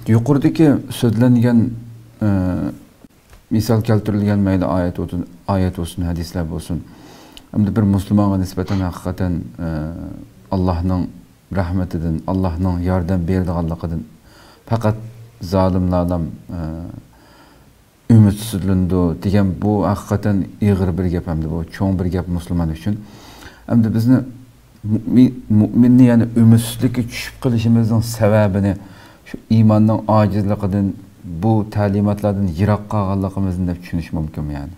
yuqoridagi so'zlangan misol keltirilgan mayli oyat bo'lsin, hadislar bo'lsin. Hamda bir musulmonga nisbatan haqiqatan Allohning rahmatidan, Allohning yordam berdiganligidan faqat zolimlardan ümidsizlandi degan bu haqiqatan ig'ir bir gap hamda bu cho'ng bir gap musulmon uchun. Hamda bizni mu'minni yani ümitsizlikka tushib qolishimizning sababini şu imanning ojizligidan bu ta'limotlardan yiroq qolganligimizni deb tushunish mumkinmi yani?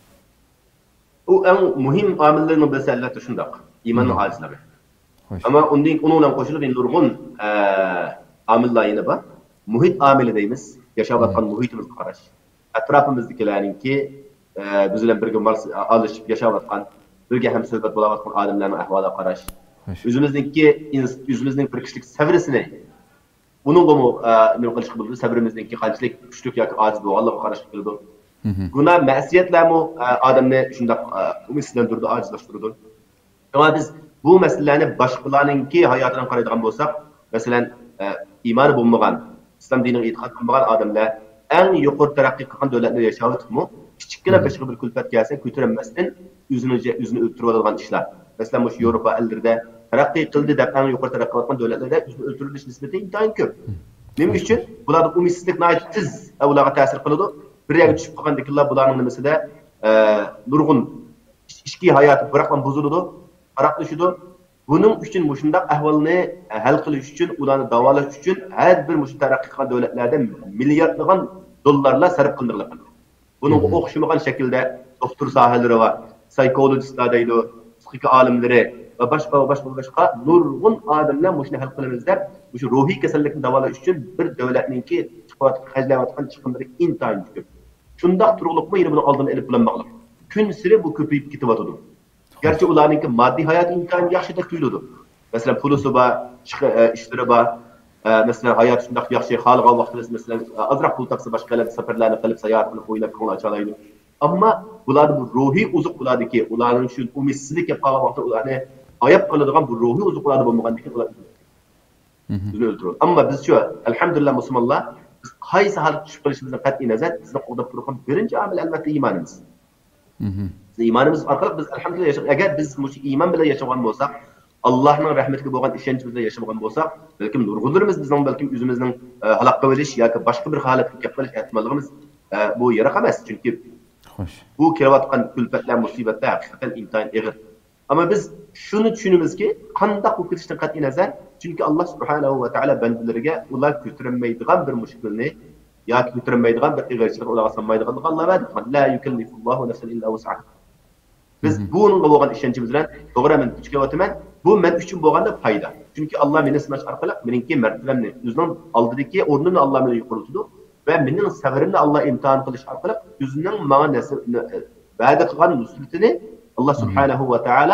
O en muhim amillerinin birisi elbette şundak. İmanın acizleri. Ama onun bilan qo'shilib nurg'un amillar yana bor. Muhit amili deymiz. Yashab atgan muhitimizga qarash. Atrofimizdagilarningki biz bilan birga alishib yashab atgan, birga ham suhbat bo'lib atgan odamlarning ahvoliga qarash. O'zimizning bir kishilik savrisini buningga nima qilishga bo'ladi? Sabrimizningki qanchalik kuchli yoki ojiz bo'lganligiga qarash keladi. Günah, ma'siyatlarmi odamni shundoq umidlantirdi, ojizlashtirdi. Ama biz bu meselelerini başkalarınınki hayatına qaraydigan bo'lsak, masalan, iymoni bo'lmagan, islom diniga e'tiqod qilmagan odamlar eng yuqori taraqqiy qilgan davlatlarda yashayotibmi? Kichikgina boshqa bir kulfat kelsa, ko'tarilmasdan o'zini o'ltirib oladigan ishlar. Masalan, shu Yevropa ellerida taraqqiy qildi deb eng yuqori taraqqiy qilgan davlatlarda o'zini o'ltirilish nisbati intayin ko'p. Nima uchun? Bularda umidsizlik tez ularga ta'sir qiladi. Bir yerga tushib qolgandagilar bularning nimasida nurg'un ichki hayoti biroqman buziladi. Qaraqlışıdı. Bunun için muşundaq ahvalını hal qilish uchun, ularni davolash uchun har bir mush taraqqiy qilgan davlatlarda milliardlagan dollarlar sarf qilinadi. Bunun o'xshamagan shaklda doktor sohalari va psikologistlar deydi, psixika olimlari va boshqa nurg'un odamlar mushni hal qilamiz deb, mush ruhiy kasallikni davolash uchun bir davlatningki hajlayotgan chiqimlari intayin ko'p. Shundaq turg'liqmi yana buni oldini olib bilinmoqlik. Kun siri bu ko'payib ketyapti. Gerçi ularınki maddi hayat imkanı yaxshi tuyuladi. Mesela pulusi bor, ishlari bor. Mesela hayat shundoq yaxshi xalqqa vaqtida mesela azroq pul topsa boshqalar safarlarni qilib sayohat qilib o'ylab ko'ngil ochalaydi. Ammo bular bu ruhiy uzuq bo'ladiki, ularning shu umidsizlik qilib qolgan vaqtda ularni oyab qoladigan bu ruhiy uzuqlar bo'lmagandiki ular o'ldiradi. Ammo biz shu alhamdulillah musulmonlar biz qaysi holatga tushib qolishimizdan qat'iy nazar bizni qo'llab turgan birinchi omil albatta iymonimiz. İmanımız arkalık biz elhamdülillah yaşamak. Eğer biz iman bile yaşayan olsak, Allah'ın rahmetine bo'lgan ishonchimizda yashagan bo'lsak, belki nurg'unlarimiz bizning belki o'zimizning halaqqa bo'lish yoki boshqa bir holatga kelib qolish ehtimolligimiz bu yiroq emas. Chunki bu kelayotgan kulfatlar, musibatlar haqiqatan intayin og'ir. Ammo biz shuni tushunamizki, qanday bo'lib ketishdan qat'iy nazar, chunki Alloh subhanahu va taolo bandalariga ular ko'tarilmaydigan bir mushkulni yoki ko'tarilmaydigan bir ig'irchilik ularga solmaydiganligini Allah va'da qilgan. La yukallifullohu nafsan illa wus'aha. Biz bununla bo'lgan ishonchimiz bilan to'g'ri men kuchga o'taman. Bu men uchun bo'lganda foyda. Chunki Alloh meni sinash orqali meningki martabamni o'zining oldidagi o'rnini Alloh meni yuqoritdi va mening sabrimni Alloh imtihon qilish orqali o'zining menga va'da qilgan nusratini Alloh subhanahu va taolo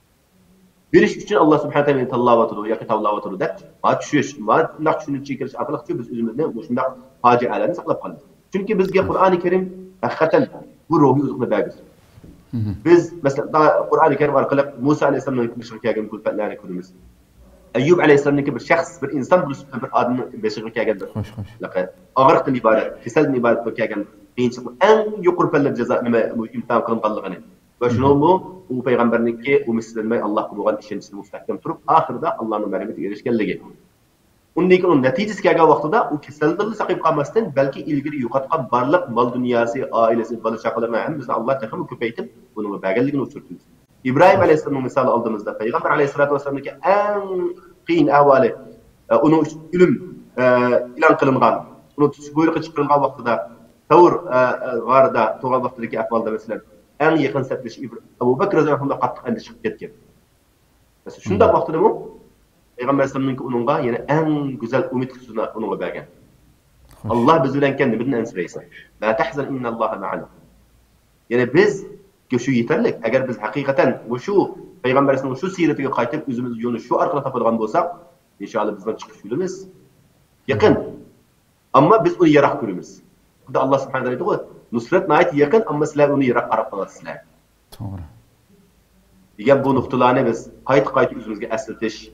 berish uchun Alloh subhanahu va taolo meni tanlayotdi yoki tanlayotdi deb tushish, shunday tushunishga kirish orqali biz o'zimizni shunday fojialarni saqlab qoldik. Chunki bizga Qur'oni Karim haqiqatan bu ruhiy uzuqni berdi. Biz mesela Qur'oni Karim orqali Musa alayhisolamning beshig'iga kelgan kulfatlarni ko'ramiz. Ayyub alayhisolamning bir shaxs, bir inson bo'lib bir odamning beshig'iga kelgan. Og'riqdan iborat, kasaldan iborat bo'lib kelgan qiyinchilik eng yuqori palla jazo nima imtihon qilinganligini. Va shuni u payg'ambarningki umidsizlanmay Allohga bo'lgan ishonchini mustahkam turib, oxirida Allohning marhamatiga erishganligi. Undan keyin natijasi kelgan vaqtida u kasaldan saqib qolmasdan, balki ilgari yo'qotgan barliq mol dunyosi, oilasi, bola chaqalarini hammasini Alloh taxmin ko'paytib, buning berganligini uchirtdi. İbrahim alayhisolamning misoli oldimizda payg'ambar alayhisolatu vasallamning eng qiyin ahvoli, uning o'lim e'lon qilingan, uni buyruqi chiqarilgan vaqtida Tavr g'orida tug'ilgan vaqtdagi ahvolda masalan eng yaqin safish Abu Bakr roziyallohu anhu qattiq andishib ketgan. Masalan, shunday vaqtda Peygamber Aleyhisselam'ın onunla yani en güzel umut kutusuna onunla bergen. Allah biz bilen kendi birinin ensireyse. La tahzan inna Allaha ma'ana. Yani biz şu yeterlik. Eğer biz hakikaten şu Peygamber Aleyhisselam'ın şu siretine kaytıp özümüz yolu şu arkada tapılgan olsak, inşallah bizden çıkış yolumuz yakın. Ama biz onu yarak görürüz. Bu da Allah subhanahu wa ta'ala nusret nayet yakın ama sizler onu yarak arap kalasızlar. Doğru. Diyen bu noktalarını biz kayıt özümüzge esnetiş,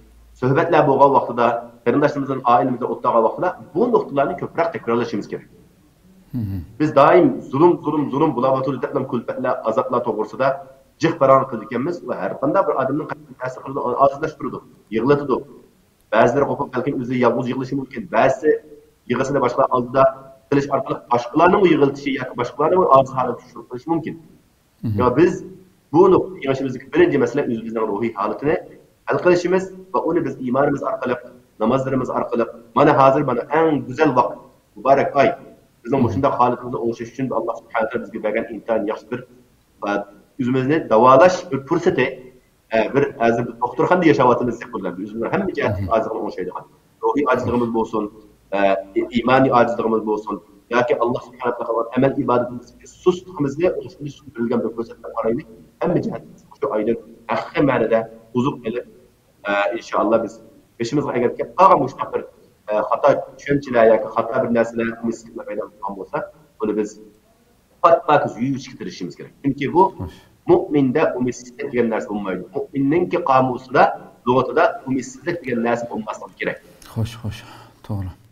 suhbatlar bo'lgan vaqtida, qarindoshlarimizning oilamizda o'tgan vaqtida bu nuqtalarni ko'proq takrorlashimiz kerak. Biz doim zulm bo'layotgan deb kulfatlar, azoblar to'g'risida jiq baron qildik ekanmiz va har qanday bir odamning qalbiga ta'sir qiladi, ozlashtiradi, yig'latadi. Ba'zilari qo'pib balkim o'zi yolg'iz yig'lishi mumkin. Ba'zi yig'isini boshqa oldida qilish orqali boshqalarning yig'iltishi yoki boshqalarning og'iz holati tushirib qilish mumkin. Ya biz bu yig'ishimizdagi birinchi masala o'zimizning ruhiy holatini hal qilishimiz va uni biz iymonimiz orqali, namozlarimiz orqali, mana hozir mana eng go'zal vaqt, muborak oy. Bizning shunday holatimizni o'nglash uchun Alloh subhanahu va taolo bizga bergan imkon yaxshi bir o'zimizni davolash bir fursati, bir azir doktorxonada yashayotimiz bo'ladi. O'zimizni hamma jihatdan ozg'in o'ngshaydigan. Ruhiy ojizligimiz bo'lsin, iymoniy ojizligimiz bo'lsin yoki Alloh subhanahu va taolo amal ibodatimizga sustligimizni o'zimizga bir ko'rsatib qaraylik. Hamma jihatdan shu oyda haqiqiy ma'noda uzuq qilib, inshaalloh biz beshimizga agar qolgan mushaq bir xato tushunchalar yoki xato bir narsalar miskinlar paydo bo'lgan bo'lsa, buni biz pat-pat yuyishga tirishimiz kerak. Chunki bu mu'minda umidsizlik degan narsa bo'lmaydi. Mu'minningki qomusida, lug'atida umidsizlik degan narsa bo'lmasligi kerak. Xo'sh, to'g'ri.